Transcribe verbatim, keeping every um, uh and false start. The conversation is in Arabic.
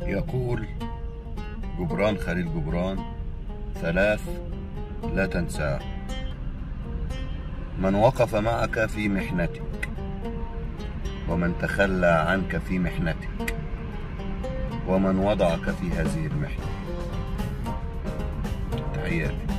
يقول جبران خليل جبران: ثلاث لا تنساه: من وقف معك في محنتك، ومن تخلى عنك في محنتك، ومن وضعك في هذه المحنة. تحياتي.